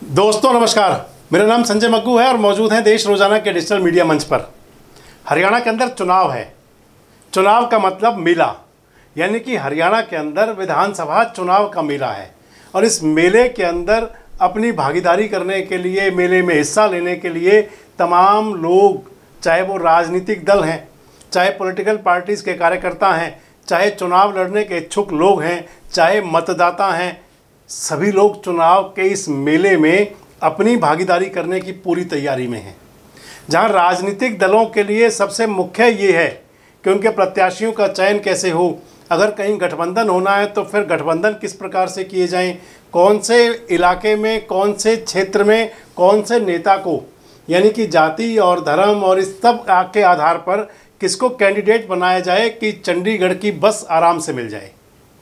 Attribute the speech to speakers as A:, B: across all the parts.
A: दोस्तों नमस्कार, मेरा नाम संजय मग्गू है और मौजूद हैं देश रोजाना के डिजिटल मीडिया मंच पर। हरियाणा के अंदर चुनाव है। चुनाव का मतलब मेला, यानी कि हरियाणा के अंदर विधानसभा चुनाव का मेला है। और इस मेले के अंदर अपनी भागीदारी करने के लिए, मेले में हिस्सा लेने के लिए तमाम लोग, चाहे वो राजनीतिक दल हैं, चाहे पॉलिटिकल पार्टीज़ के कार्यकर्ता हैं, चाहे चुनाव लड़ने के इच्छुक लोग हैं, चाहे मतदाता हैं, सभी लोग चुनाव के इस मेले में अपनी भागीदारी करने की पूरी तैयारी में हैं। जहां राजनीतिक दलों के लिए सबसे मुख्य ये है कि उनके प्रत्याशियों का चयन कैसे हो, अगर कहीं गठबंधन होना है तो फिर गठबंधन किस प्रकार से किए जाएं, कौन से इलाके में, कौन से क्षेत्र में, कौन से नेता को, यानी कि जाति और धर्म और इस सब के आधार पर किसको कैंडिडेट बनाया जाए कि चंडीगढ़ की बस आराम से मिल जाए।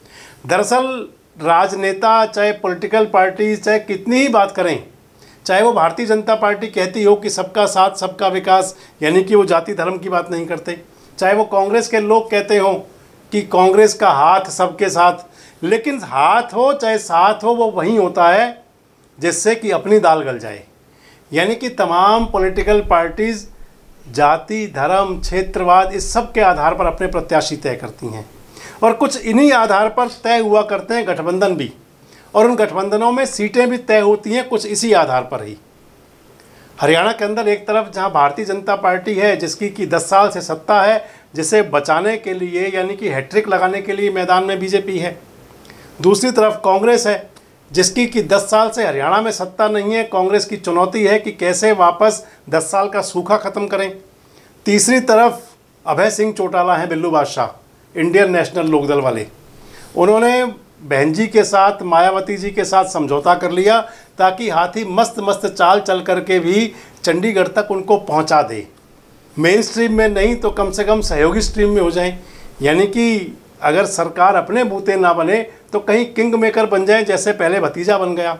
A: दरअसल राजनेता, चाहे पॉलिटिकल पार्टीज, चाहे कितनी ही बात करें, चाहे वो भारतीय जनता पार्टी कहती हो कि सबका साथ सबका विकास, यानी कि वो जाति धर्म की बात नहीं करते, चाहे वो कांग्रेस के लोग कहते हों कि कांग्रेस का हाथ सबके साथ, लेकिन हाथ हो चाहे साथ हो वो वहीं होता है जिससे कि अपनी दाल गल जाए। यानी कि तमाम पॉलिटिकल पार्टीज़ जाति धर्म क्षेत्रवाद इस सब के आधार पर अपने प्रत्याशी तय करती हैं और कुछ इन्हीं आधार पर तय हुआ करते हैं गठबंधन भी, और उन गठबंधनों में सीटें भी तय होती हैं कुछ इसी आधार पर ही। हरियाणा के अंदर एक तरफ जहां भारतीय जनता पार्टी है जिसकी कि 10 साल से सत्ता है, जिसे बचाने के लिए यानी कि हैट्रिक लगाने के लिए मैदान में बीजेपी है। दूसरी तरफ कांग्रेस है जिसकी कि 10 साल से हरियाणा में सत्ता नहीं है। कांग्रेस की चुनौती है कि कैसे वापस 10 साल का सूखा ख़त्म करें। तीसरी तरफ अभय सिंह चौटाला हैं, बिल्लू बादशाह, इंडियन नेशनल लोकदल वाले। उन्होंने बहन जी के साथ, मायावती जी के साथ समझौता कर लिया ताकि हाथी मस्त मस्त चाल चल करके भी चंडीगढ़ तक उनको पहुंचा दे। मेन स्ट्रीम में नहीं तो कम से कम सहयोगी स्ट्रीम में हो जाएं, यानी कि अगर सरकार अपने बूते ना बने तो कहीं किंग मेकर बन जाए, जैसे पहले भतीजा बन गया।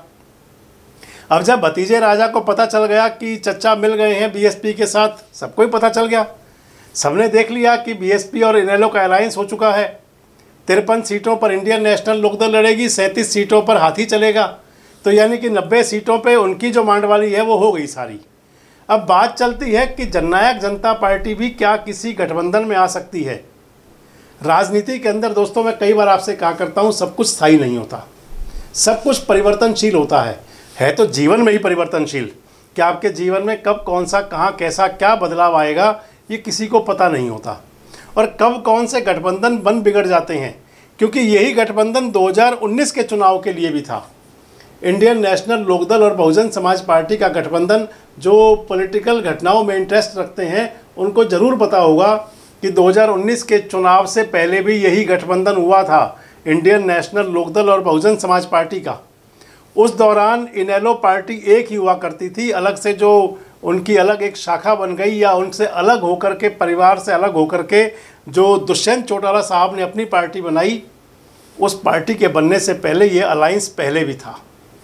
A: अब जब भतीजे राजा को पता चल गया कि चच्चा मिल गए हैं बीएसपी के साथ, सबको ही पता चल गया, सबने देख लिया कि बीएसपी और इनेलो का अलायंस हो चुका है। 53 सीटों पर इंडियन नेशनल लोकदल लड़ेगी, 37 सीटों पर हाथी चलेगा, तो यानी कि 90 सीटों पे उनकी जो मांडवाली है वो हो गई सारी। अब बात चलती है कि जननायक जनता पार्टी भी क्या किसी गठबंधन में आ सकती है। राजनीति के अंदर दोस्तों मैं कई बार आपसे कहा करता हूँ, सब कुछ स्थायी नहीं होता, सब कुछ परिवर्तनशील होता है तो जीवन में ही परिवर्तनशील। कि आपके जीवन में कब कौन सा, कहाँ, कैसा, क्या बदलाव आएगा ये किसी को पता नहीं होता, और कब कौन से गठबंधन बन बिगड़ जाते हैं, क्योंकि यही गठबंधन 2019 के चुनाव के लिए भी था। इंडियन नेशनल लोकदल और बहुजन समाज पार्टी का गठबंधन, जो पॉलिटिकल घटनाओं में इंटरेस्ट रखते हैं उनको ज़रूर पता होगा कि 2019 के चुनाव से पहले भी यही गठबंधन हुआ था, इंडियन नेशनल लोकदल और बहुजन समाज पार्टी का। उस दौरान इनेलो पार्टी एक ही हुआ करती थी, अलग से जो उनकी अलग एक शाखा बन गई या उनसे अलग होकर के, परिवार से अलग होकर के जो दुष्यंत चौटाला साहब ने अपनी पार्टी बनाई, उस पार्टी के बनने से पहले ये अलायंस पहले भी था।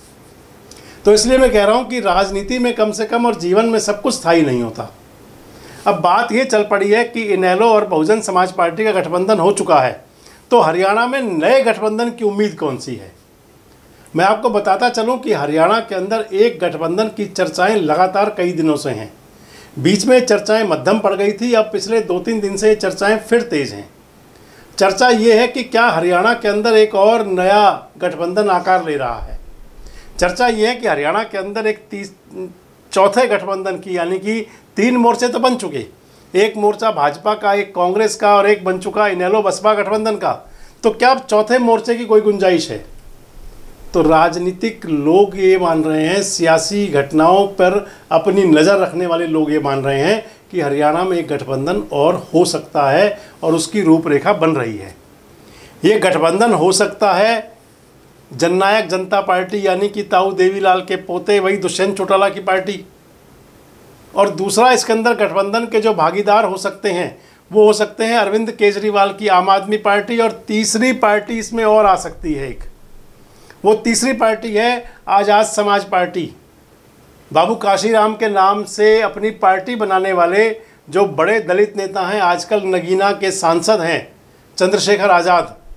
A: तो इसलिए मैं कह रहा हूँ कि राजनीति में कम से कम और जीवन में सब कुछ स्थायी नहीं होता। अब बात ये चल पड़ी है कि इनेलो और बहुजन समाज पार्टी का गठबंधन हो चुका है, तो हरियाणा में नए गठबंधन की उम्मीद कौन सी है। मैं आपको बताता चलूं कि हरियाणा के अंदर एक गठबंधन की चर्चाएं लगातार कई दिनों से हैं। बीच में चर्चाएं मध्यम पड़ गई थी, अब पिछले 2-3 दिन से चर्चाएं फिर तेज हैं। चर्चा ये है कि क्या हरियाणा के अंदर एक और नया गठबंधन आकार ले रहा है। चर्चा ये है कि हरियाणा के अंदर एक चौथे गठबंधन की, यानी कि 3 मोर्चे तो बन चुके, एक मोर्चा भाजपा का, एक कांग्रेस का और एक बन चुका इनेलो बसपा गठबंधन का, तो क्या अब चौथे मोर्चे की कोई गुंजाइश है। तो राजनीतिक लोग ये मान रहे हैं, सियासी घटनाओं पर अपनी नज़र रखने वाले लोग ये मान रहे हैं कि हरियाणा में एक गठबंधन और हो सकता है और उसकी रूपरेखा बन रही है। ये गठबंधन हो सकता है जननायक जनता पार्टी, यानी कि ताऊ देवीलाल के पोते वही दुष्यंत चौटाला की पार्टी, और दूसरा इसके अंदर गठबंधन के जो भागीदार हो सकते हैं वो हो सकते हैं अरविंद केजरीवाल की आम आदमी पार्टी, और तीसरी पार्टी इसमें और आ सकती है एक, वो तीसरी पार्टी है आज़ाद समाज पार्टी। बाबू काशीराम के नाम से अपनी पार्टी बनाने वाले जो बड़े दलित नेता हैं, आजकल नगीना के सांसद हैं चंद्रशेखर आज़ाद,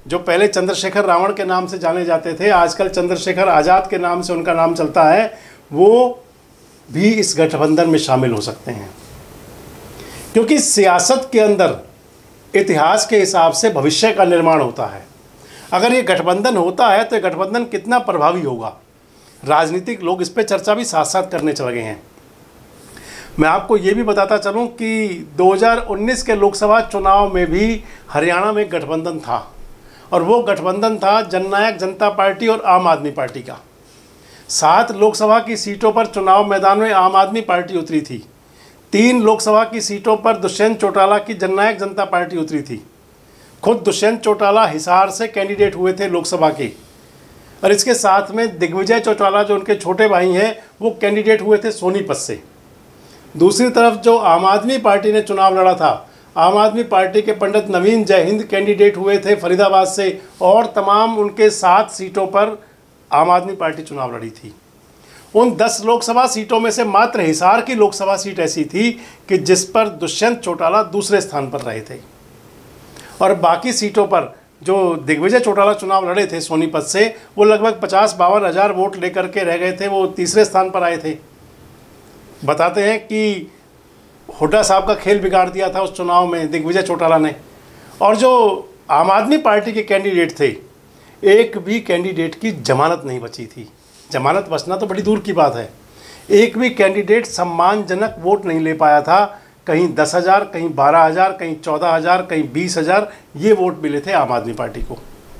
A: जो पहले चंद्रशेखर रावण के नाम से जाने जाते थे, आजकल चंद्रशेखर आज़ाद के नाम से उनका नाम चलता है, वो भी इस गठबंधन में शामिल हो सकते हैं। क्योंकि सियासत के अंदर इतिहास के हिसाब से भविष्य का निर्माण होता है। अगर ये गठबंधन होता है तो ये गठबंधन कितना प्रभावी होगा, राजनीतिक लोग इस पर चर्चा भी साथ साथ करने चल गए हैं। मैं आपको ये भी बताता चलूं कि 2019 के लोकसभा चुनाव में भी हरियाणा में गठबंधन था, और वो गठबंधन था जननायक जनता पार्टी और आम आदमी पार्टी का। 7 लोकसभा की सीटों पर चुनाव मैदान में आम आदमी पार्टी उतरी थी। 3 लोकसभा की सीटों पर दुष्यंत चौटाला की जननायक जनता पार्टी उतरी थी। खुद दुष्यंत चौटाला हिसार से कैंडिडेट हुए थे लोकसभा के, और इसके साथ में दिग्विजय चौटाला जो उनके छोटे भाई हैं वो कैंडिडेट हुए थे सोनीपत से। दूसरी तरफ जो आम आदमी पार्टी ने चुनाव लड़ा था, आम आदमी पार्टी के पंडित नवीन जय हिंद कैंडिडेट हुए थे फरीदाबाद से, और तमाम उनके 7 सीटों पर आम आदमी पार्टी चुनाव लड़ी थी। उन 10 लोकसभा सीटों में से मात्र हिसार की लोकसभा सीट ऐसी थी कि जिस पर दुष्यंत चौटाला दूसरे स्थान पर रहे थे, और बाकी सीटों पर जो दिग्विजय चौटाला चुनाव लड़े थे सोनीपत से, वो लगभग 50-52 हज़ार वोट लेकर के रह गए थे, वो तीसरे स्थान पर आए थे। बताते हैं कि हुड्डा साहब का खेल बिगाड़ दिया था उस चुनाव में दिग्विजय चौटाला ने। और जो आम आदमी पार्टी के कैंडिडेट थे, एक भी कैंडिडेट की जमानत नहीं बची थी। जमानत बचना तो बड़ी दूर की बात है, एक भी कैंडिडेट सम्मानजनक वोट नहीं ले पाया था। कहीं 10,000, कहीं 12,000, कहीं 14,000, कहीं 20,000 ये वोट मिले थे आम आदमी पार्टी को।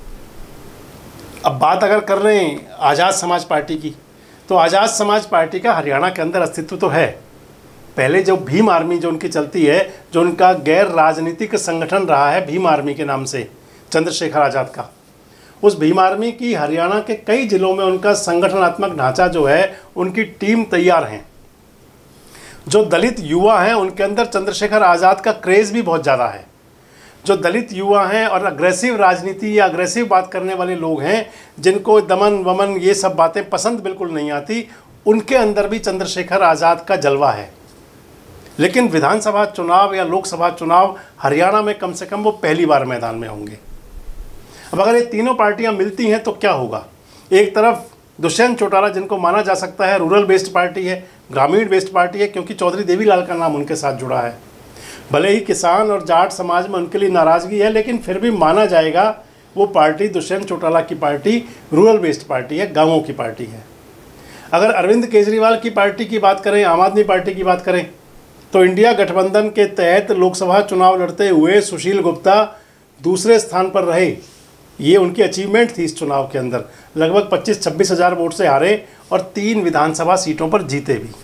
A: अब बात अगर कर रहे हैं आज़ाद समाज पार्टी की, तो आज़ाद समाज पार्टी का हरियाणा के अंदर अस्तित्व तो है। पहले जो भीम आर्मी जो उनकी चलती है, जो उनका गैर राजनीतिक संगठन रहा है भीम आर्मी के नाम से चंद्रशेखर आज़ाद का, उस भीम आर्मी की हरियाणा के कई जिलों में उनका संगठनात्मक ढांचा जो है, उनकी टीम तैयार हैं। जो दलित युवा हैं उनके अंदर चंद्रशेखर आज़ाद का क्रेज़ भी बहुत ज़्यादा है। जो दलित युवा हैं और अग्रेसिव राजनीति या अग्रेसिव बात करने वाले लोग हैं, जिनको दमन वमन ये सब बातें पसंद बिल्कुल नहीं आती, उनके अंदर भी चंद्रशेखर आज़ाद का जलवा है। लेकिन विधानसभा चुनाव या लोकसभा चुनाव हरियाणा में कम से कम वो पहली बार मैदान में होंगे। अब अगर ये तीनों पार्टियां मिलती हैं तो क्या होगा? एक तरफ दुष्यंत चौटाला, जिनको माना जा सकता है रूरल बेस्ड पार्टी है, ग्रामीण बेस्ड पार्टी है, क्योंकि चौधरी देवीलाल का नाम उनके साथ जुड़ा है। भले ही किसान और जाट समाज में उनके लिए नाराज़गी है, लेकिन फिर भी माना जाएगा वो पार्टी दुष्यंत चौटाला की पार्टी रूरल बेस्ड पार्टी है, गाँवों की पार्टी है। अगर अरविंद केजरीवाल की पार्टी की बात करें, आम आदमी पार्टी की बात करें, तो इंडिया गठबंधन के तहत लोकसभा चुनाव लड़ते हुए सुशील गुप्ता दूसरे स्थान पर रहे। ये उनकी अचीवमेंट थी इस चुनाव के अंदर। लगभग 25-26 हज़ार वोट से हारे और 3 विधानसभा सीटों पर जीते भी।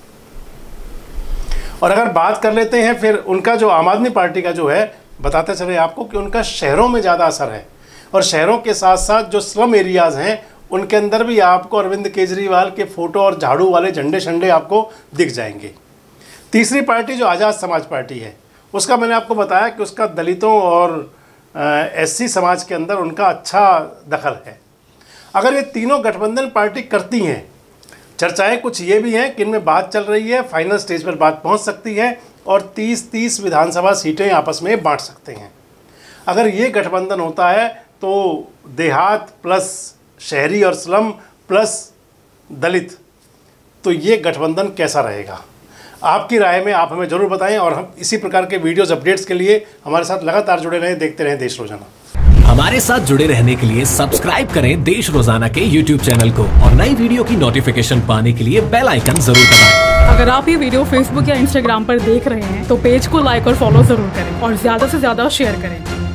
A: और अगर बात कर लेते हैं फिर उनका जो आम आदमी पार्टी का जो है, बताते चले आपको कि उनका शहरों में ज़्यादा असर है, और शहरों के साथ साथ जो स्लम एरियाज़ हैं उनके अंदर भी आपको अरविंद केजरीवाल के फ़ोटो और झाड़ू वाले झंडे शंडे आपको दिख जाएंगे। तीसरी पार्टी जो आज़ाद समाज पार्टी है, उसका मैंने आपको बताया कि उसका दलितों और एससी समाज के अंदर उनका अच्छा दखल है। अगर ये तीनों गठबंधन पार्टी करती हैं, चर्चाएं कुछ ये भी हैं कि इनमें बात चल रही है, फाइनल स्टेज पर बात पहुंच सकती है और 30-30 विधानसभा सीटें आपस में बांट सकते हैं। अगर ये गठबंधन होता है तो देहात प्लस शहरी और स्लम प्लस दलित, तो ये गठबंधन कैसा रहेगा? आपकी राय में आप हमें ज़रूर बताएं, और हम इसी प्रकार के वीडियोज़ अपडेट्स के लिए हमारे साथ लगातार जुड़े रहें, देखते रहें देश रोजाना।
B: हमारे साथ जुड़े रहने के लिए सब्सक्राइब करें देश रोजाना के YouTube चैनल को, और नई वीडियो की नोटिफिकेशन पाने के लिए बेल आइकन जरूर दबाएं।
C: अगर आप ये वीडियो Facebook या Instagram पर देख रहे हैं तो पेज को लाइक और फॉलो जरूर करें, और ज्यादा से ज्यादा शेयर करें।